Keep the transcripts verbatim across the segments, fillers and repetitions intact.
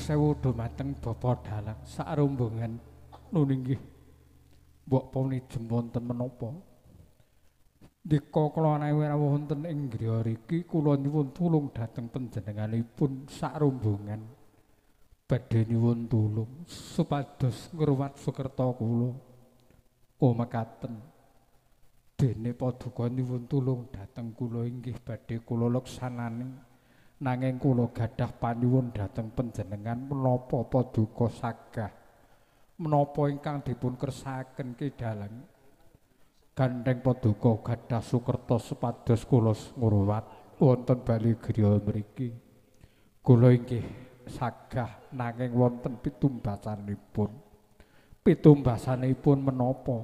sewu dhumateng Bapak Dalang sarombongan nuninggih mbok punijem wonten menapa ndika kula anawi rawuh wonten ing griya riki kula nyuwun tulung dhateng panjenenganipun sarombongan badhe nyuwun tulung supados ngruwat sukerta kula oh mekaten dene paduka nyuwun tulung dhateng kula inggih badhe kula leksananing nanging kula gadah panyuwun dhateng panjenengan menapa paduka sagah menapa ingkang dipun kersakaken Ki Dalang gandeng paduka gadah sukerta supados kula ngruwat wonten bali griya mriki kula inggih sagah nanging wonten pitumbasanipun pitumbasanipun menapa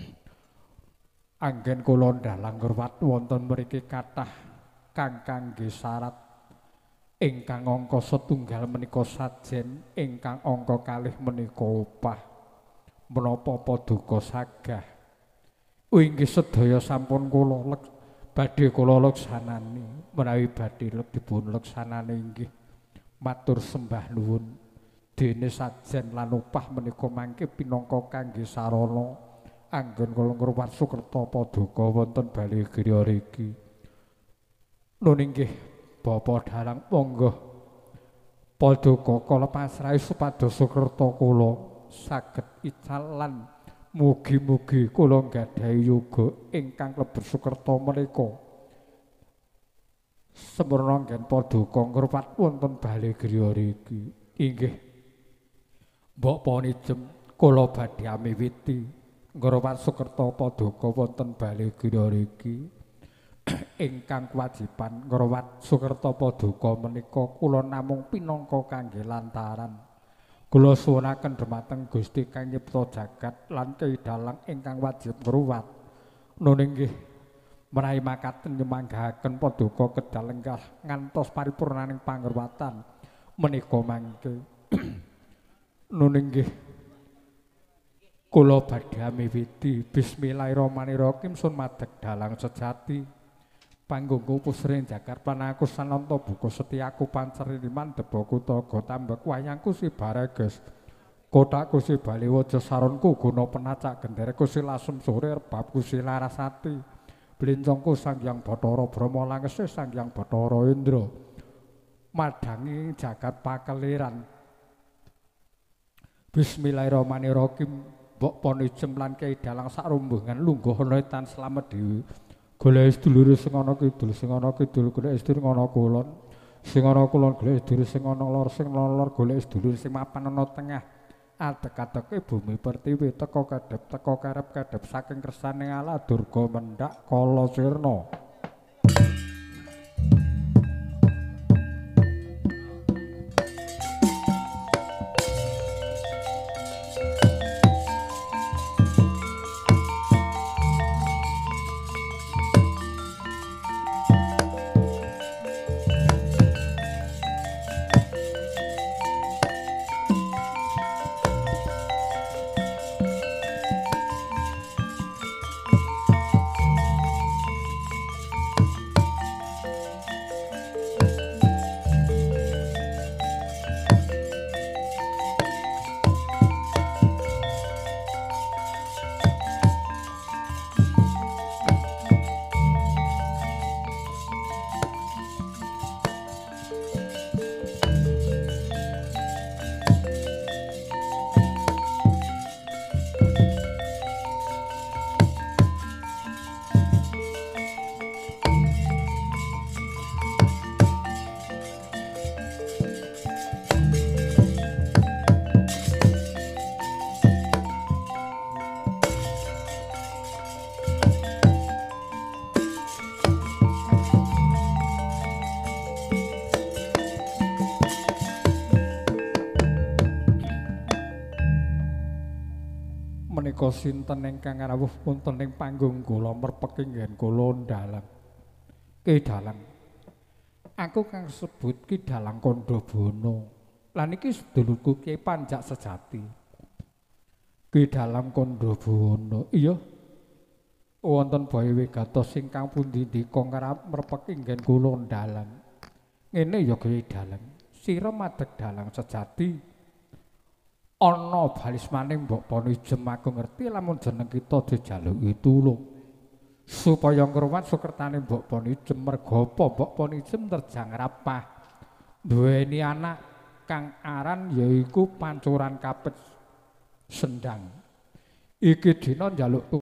anggen kula ndalang ngruwat wonten mriki kathah kang kangge syarat ingkang angka setunggal menika sajen ingkang angka kalih menika upah menapa paduka sagah inggih sedaya sampun kula badhe kula leksanani menawi badhe dipun leksanani inggih matur sembah nuwun dene sajen lan upah menika mangke pinangka kangge sarana anggen kula ngruwat sukerta paduka wonten bali griya riki nun inggih Bapak Dalang monggo paduka kala pasrahe supados sukerta kula saged ical lan mugi-mugi kula nggadahi yoga ingkang lebet sukerta menika semurna nggen paduka ngruwat wonten bali griya riki inggih mbok punijem kula badhe amiwiti ngruwat sukerta paduka wonten bali griya riki ingkang kewajiban ngruwat sukerta paduka menika kula namung pinangka kangge lantaran kula suwunaken dhumateng Gusti kang nyipta jagat lan Ki Dalang ingkang wajib ngruwat nun inggih menawi makaten nyemanggahaken paduka kedal lenggah ngantos paripurnaning pangruwatan menika mangke nun inggih kula badhe miwiti bismillahirrahmanirrahim sun madeg dalang sejati panggungku pusring jagat panaku sananta buku setiaku panceriliman deboku togo tambek wayangku si bareges kotaku si bali waja saronku guna penacak gendereku si lasem sore rebabku si larasati blincongku Sanghyang Bathara Brahma langese Sanghyang Bathara Indra madangi jagat pakeliran bismillahirrahmanirrahim mbok punijem lan Ki Dalang sarombongan lungguh ana tan slamet dhewe golek sedulur sing ana kidul sing ana kidul golek sedulur ana kulon sing ana kulon golek sedulur sing ana lor sing ana lor golek sedulur sing mapan ana tengah adek-adeke bumi pertiwi teka kadhep teka karep kadhep saking kersane Allah durga mendak kala sirna menika sinten ingkang rawuh wonten ing panggung kula merpek inggen kula ndalang Ki Dalang aku kang sebut Ki Dalang Kandabana lan iki sedulurku Ki Panjak sejati Ki Dalang Kandabana iya wonten bae wigatos ingkang pundi ndika ngarep merpek inggen kula ndalang ngene ya Ki Dalang sira madeg dalang sejati ana balis maning mbok Ponijem aku ngerti lamun jeneng kita dijaluki tulung supaya ngruwat sukertane mbok Ponijem merga apa mbok Ponijem terjang rapah duweni anak kang aran yaiku Pancuran Kapet Sendang iki dina njaluk